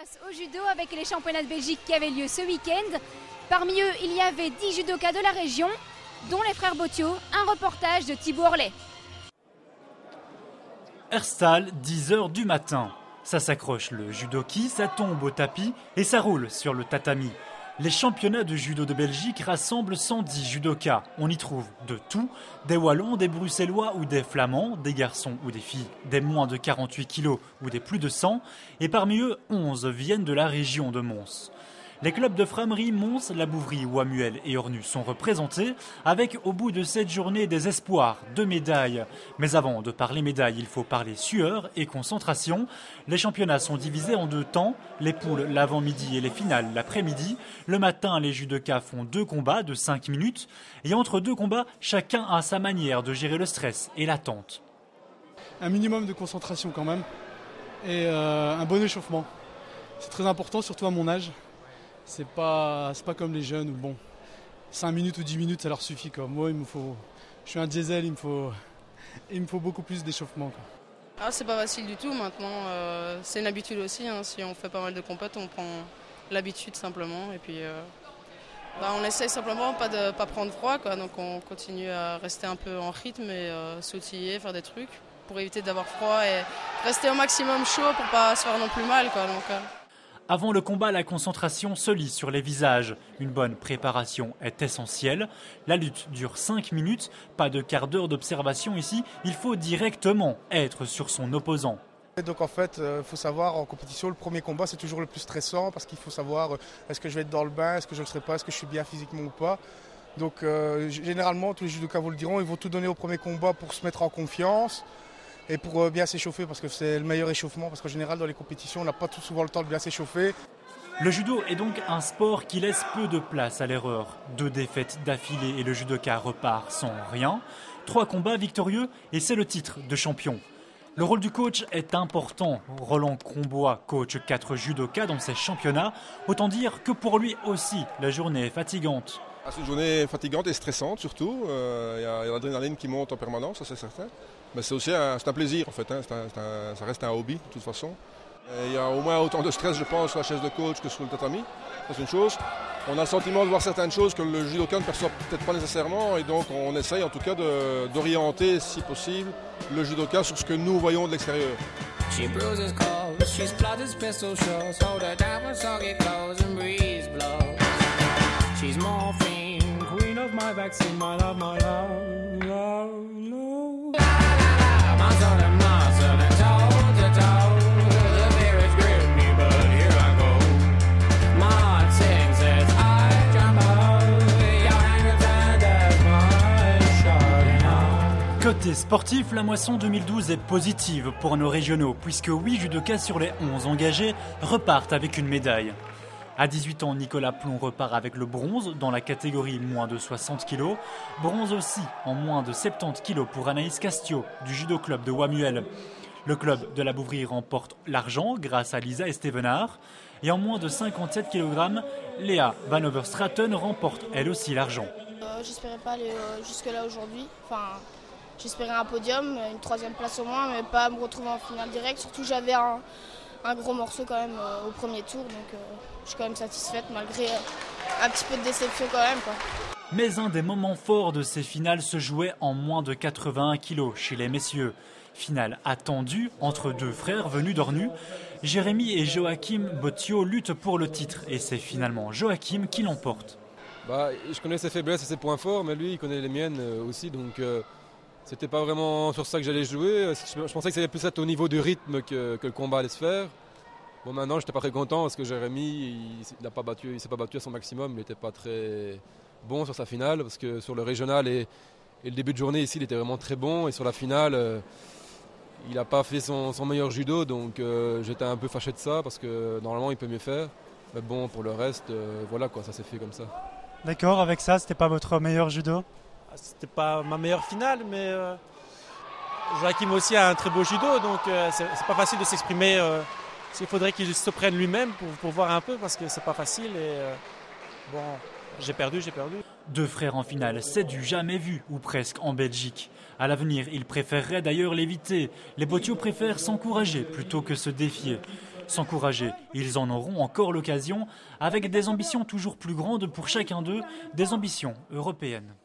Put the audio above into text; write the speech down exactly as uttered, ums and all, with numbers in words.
passe au judo avec les championnats de Belgique qui avaient lieu ce week-end. Parmi eux, il y avait dix judokas de la région, dont les frères Botiot. Un reportage de Thibaut Orlet. Herstal, dix heures du matin. Ça s'accroche le judoki, ça tombe au tapis et ça roule sur le tatami. Les championnats de judo de Belgique rassemblent cent dix judokas. On y trouve de tout, des Wallons, des Bruxellois ou des Flamands, des garçons ou des filles, des moins de quarante-huit kilos ou des plus de cent. Et parmi eux, onze viennent de la région de Mons. Les clubs de Frameries, Mons, La Bouvrie, Wamuel et Ornu sont représentés avec au bout de cette journée des espoirs, de médailles. Mais avant de parler médailles, il faut parler sueur et concentration. Les championnats sont divisés en deux temps, les poules l'avant-midi et les finales l'après-midi. Le matin, les judokas font deux combats de cinq minutes et entre deux combats, chacun a sa manière de gérer le stress et l'attente. Un minimum de concentration quand même et euh, un bon échauffement. C'est très important, surtout à mon âge. C'est pas, c'est pas comme les jeunes où bon, cinq minutes ou dix minutes ça leur suffit quoi. Moi il me faut, je suis un diesel, il me faut, il me faut beaucoup plus d'échauffement quoi. Ah, c'est pas facile du tout maintenant, euh, c'est une habitude aussi, hein. Si on fait pas mal de compètes on prend l'habitude simplement et puis euh, bah, on essaye simplement pas de pas prendre froid quoi. Donc on continue à rester un peu en rythme et euh, sautiller, faire des trucs pour éviter d'avoir froid et rester au maximum chaud pour pas se faire non plus mal quoi. Donc, euh... Avant le combat, la concentration se lit sur les visages. Une bonne préparation est essentielle. La lutte dure cinq minutes, pas de quart d'heure d'observation ici. Il faut directement être sur son opposant. Donc en fait, il euh, faut savoir en compétition, le premier combat c'est toujours le plus stressant parce qu'il faut savoir euh, est-ce que je vais être dans le bain, est-ce que je ne le serai pas, est-ce que je suis bien physiquement ou pas. Donc euh, généralement, tous les judokas vous le diront, ils vont tout donner au premier combat pour se mettre en confiance. Et pour bien s'échauffer, parce que c'est le meilleur échauffement, parce qu'en général dans les compétitions on n'a pas tout souvent le temps de bien s'échauffer. Le judo est donc un sport qui laisse peu de place à l'erreur. Deux défaites d'affilée et le judoka repart sans rien. Trois combats victorieux et c'est le titre de champion. Le rôle du coach est important. Roland Combois coach quatre judokas dans ces championnats. Autant dire que pour lui aussi, la journée est fatigante. C'est une journée fatigante et stressante surtout. Il euh, y a, a l'adrénaline qui monte en permanence, ça c'est certain. Mais c'est aussi un, c'est un plaisir en fait, hein. c'est un, c'est un, ça reste un hobby de toute façon. Il y a au moins autant de stress je pense sur la chaise de coach que sur le tatami, ça c'est une chose. On a le sentiment de voir certaines choses que le judoka ne perçoit peut-être pas nécessairement et donc on essaye en tout cas de, d'orienter si possible le judoka sur ce que nous voyons de l'extérieur. Côté sportif, la moisson deux mille douze est positive pour nos régionaux, puisque huit judokas sur les onze engagés repartent avec une médaille. À dix-huit ans, Nicolas Plon repart avec le bronze dans la catégorie moins de soixante kilos. Bronze aussi en moins de soixante-dix kilos pour Anaïs Castio du judo club de Wamuel. Le club de la Bouvrie remporte l'argent grâce à Lisa et Stevenard. Et en moins de cinquante-sept kilogrammes, Léa Van Overstraten remporte elle aussi l'argent. Euh, j'espérais pas aller euh, jusque-là aujourd'hui. Enfin, j'espérais un podium, une troisième place au moins, mais pas me retrouver en finale directe. Surtout j'avais un, un gros morceau quand même euh, au premier tour, donc euh, je suis quand même satisfaite malgré euh, un petit peu de déception quand même, quoi. Mais un des moments forts de ces finales se jouait en moins de quatre-vingt-un kilos chez les messieurs. Finale attendue entre deux frères venus d'Ornu. Jérémy et Joachim Botiot luttent pour le titre et c'est finalement Joachim qui l'emporte. Bah, je connais ses faiblesses et ses points forts, mais lui il connaît les miennes euh, aussi, donc euh, c'était pas vraiment sur ça que j'allais jouer. Je, je pensais que ça allait plus être au niveau du rythme que, que le combat allait se faire. Bon, maintenant j'étais pas très content parce que Jérémy il, il, a pas battu, il s'est pas battu à son maximum, il était pas très bon sur sa finale parce que sur le régional et, et le début de journée ici il était vraiment très bon et sur la finale euh, il n'a pas fait son, son meilleur judo, donc euh, j'étais un peu fâché de ça parce que normalement il peut mieux faire. Mais bon, pour le reste, euh, voilà quoi, ça s'est fait comme ça. D'accord, avec ça, c'était pas votre meilleur judo? C'était pas ma meilleure finale, mais euh, Joachim aussi a un très beau judo, donc euh, c'est, c'est pas facile de s'exprimer. Euh, il faudrait qu'il se prenne lui-même pour, pour voir un peu, parce que c'est pas facile. Et euh, bon, j'ai perdu, j'ai perdu. Deux frères en finale, c'est du jamais vu, ou presque, en Belgique. À l'avenir, ils préféreraient d'ailleurs l'éviter. Les Botiot préfèrent s'encourager plutôt que se défier. S'encourager, ils en auront encore l'occasion, avec des ambitions toujours plus grandes pour chacun d'eux, des ambitions européennes.